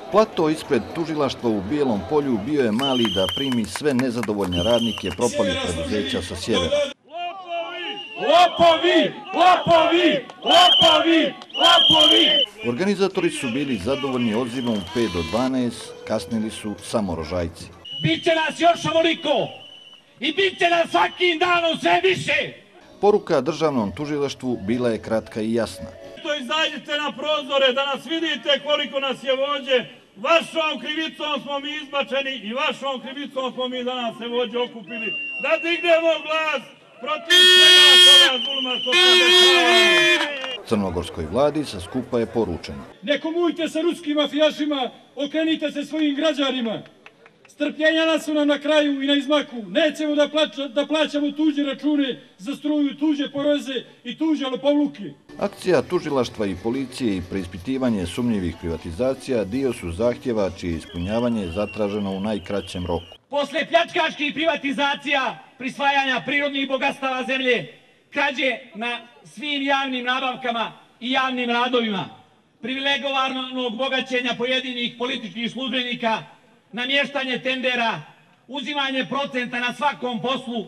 Plato ispred tužilaštva u Bijelom Polju bio je mali da primi sve nezadovoljne radnike propalih preduzeća sa sjevera. Lopovi! Lopovi! Lopovi! Lopovi! Organizatori su bili zadovoljni odzivom u 5 do 12, kasnili su samo rožajci. Biće nas još ovoliko i biće nas svakim danom sve više! Poruka državnom tužilaštvu bila je kratka i jasna. Izađite na prozore da nas vidite koliko nas je vođe. Vašom krivicom smo mi izbačeni i vašom krivicom smo mi danas se vođe okupili. Da dignemo glas protiv svega toga zuluma što se dešava. Crnogorskoj vladi sa skupa je poručeno: ne komujte sa ruskim mafijašima, okrenite se svojim građanima. Strpljenja su nam na kraju i na izmaku. Nećemo da plaćamo tuđe račune za struju, tuđe poreze i tuđe lopovluke. Akcija tužilaštva i policije i preispitivanje sumnjivih privatizacija dio su zahtjeva čije ispunjavanje je zatraženo u najkraćem roku. Posle pljačkaških privatizacija, prisvajanja prirodnih bogatstava zemlje, krađe na svim javnim nabavkama i javnim radovima, privilegovanog bogaćenja pojedinih političkih službenika, namještanje tendera, uzimanje procenta na svakom poslu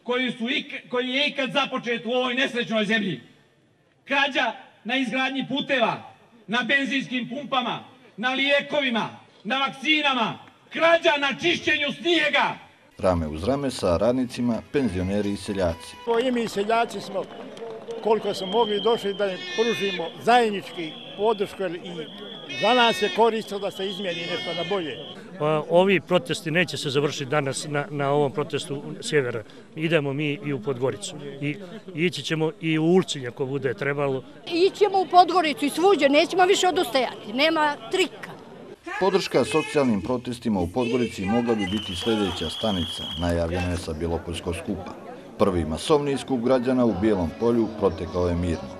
koji je ikad započet u ovoj nesrećnoj zemlji, krađa na izgradnji puteva, na benzinskim pumpama, na lijekovima, na vakcinama, krađa na čišćenju snijega. Rame uz rame sa radnicima, penzioneri i seljaci. I mi seljaci smo, koliko smo mogli, došli da im pružimo zajednički podršku i za nas je koristilo da se izmijeni nešto na bolje. Ovi protesti neće se završiti danas na ovom protestu sjevera. Idemo mi i u Podgoricu. I ići ćemo i u Ulcinj ako bude trebalo. Ićemo u Podgoricu i svuđe, nećemo više odustajati, nema trika. Podrška socijalnim protestima u Podgorici mogla bi biti sljedeća stanica, najavljena je sa Bjelopoljskog skupa. Prvi masovni skup građana u Bijelom Polju protekao je mirno.